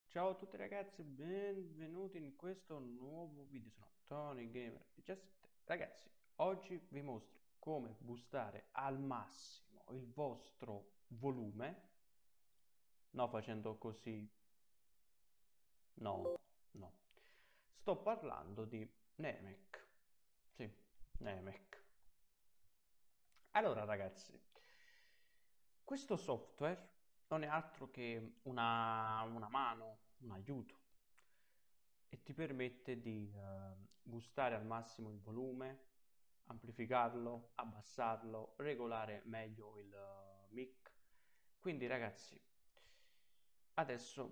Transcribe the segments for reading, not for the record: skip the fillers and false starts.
Ciao a tutti ragazzi, benvenuti in questo nuovo video. Sono Tony Gamer 17. Ragazzi, oggi vi mostro come boostare al massimo il vostro volume, no facendo così, no, no. Sto parlando di Nemec, sì, Nemec. Allora ragazzi, questo software non è altro che una mano, un aiuto e ti permette di boostare al massimo il volume, amplificarlo, abbassarlo, regolare meglio il mic. Quindi ragazzi, adesso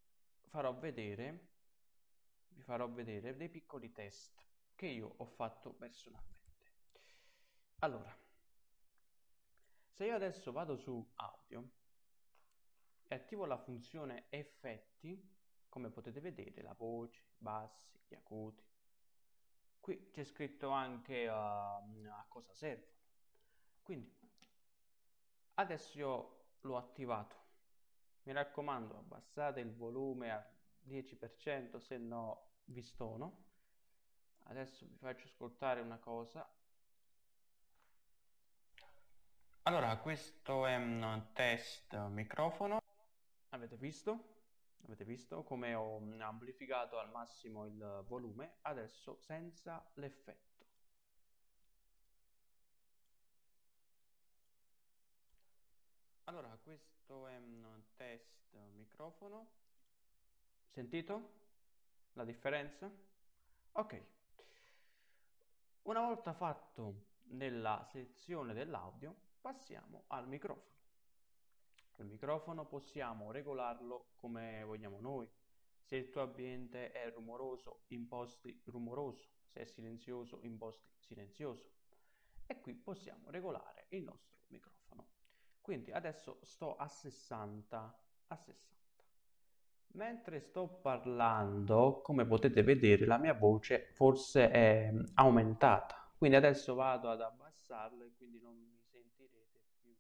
vi farò vedere dei piccoli test che io ho fatto personalmente. Allora, se io adesso vado su audio e attivo la funzione effetti, come potete vedere, la voce, i bassi, gli acuti. Qui c'è scritto anche a cosa servono. Quindi adesso io l'ho attivato. Mi raccomando, abbassate il volume al 10%, se no vi stono. Adesso vi faccio ascoltare una cosa. Allora, questo è un test microfono. Avete visto? Avete visto come ho amplificato al massimo il volume? Adesso senza l'effetto. Allora, questo è un test microfono. Sentito la differenza? Ok. Una volta fatto nella sezione dell'audio, passiamo al microfono. Il microfono possiamo regolarlo come vogliamo noi. Se il tuo ambiente è rumoroso, imposti rumoroso. Se è silenzioso, imposti silenzioso. E qui possiamo regolare il nostro microfono. Quindi adesso sto a 60, a 60. Mentre sto parlando, come potete vedere, la mia voce forse è aumentata. Quindi adesso vado ad abbassarlo e quindi non mi sentirete più.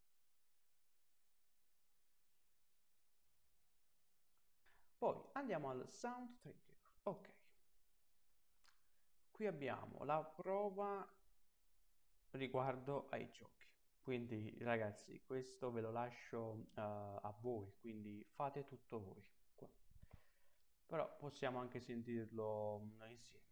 Poi andiamo al sound trigger. Ok, qui abbiamo la prova riguardo ai giochi. Quindi ragazzi, questo ve lo lascio a voi, quindi fate tutto voi qua. Però possiamo anche sentirlo insieme.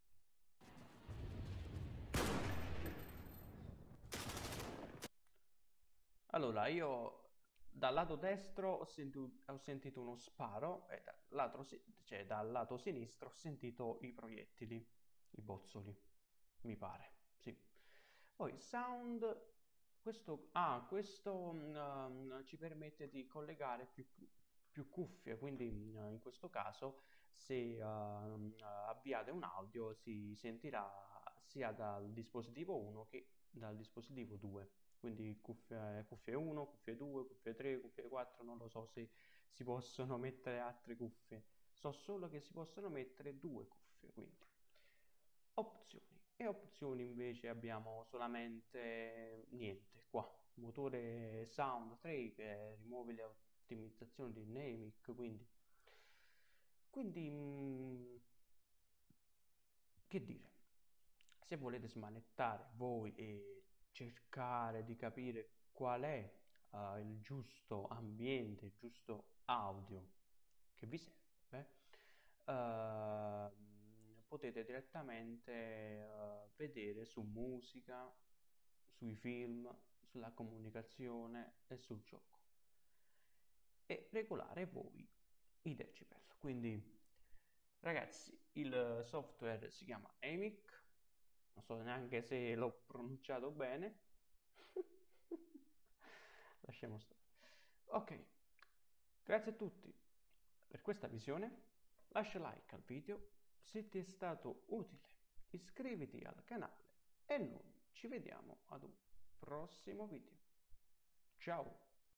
Allora, io dal lato destro ho sentito uno sparo e dal lato sinistro ho sentito i proiettili, i bozzoli, mi pare, sì. Poi sound, questo ci permette di collegare più cuffie, quindi in questo caso se avviate un audio si sentirà sia dal dispositivo 1 che dal dispositivo 2, quindi cuffie 1, cuffie 2, cuffie 3, cuffie 4, non lo so se si possono mettere altre cuffie, so solo che si possono mettere due cuffie, quindi opzioni. E opzioni invece abbiamo solamente niente qua, motore sound 3 che rimuove le ottimizzazioni di Namic, quindi che dire, se volete smanettare voi e cercare di capire qual è il giusto ambiente, il giusto audio che vi serve, potete direttamente vedere su musica, sui film, sulla comunicazione e sul gioco e regolare voi i decibel. Quindi, ragazzi, il software si chiama EMIC, non so neanche se l'ho pronunciato bene. Lasciamo stare. Ok, grazie a tutti per questa visione. Lascia like al video se ti è stato utile. Iscriviti al canale e noi ci vediamo ad un prossimo video. Ciao!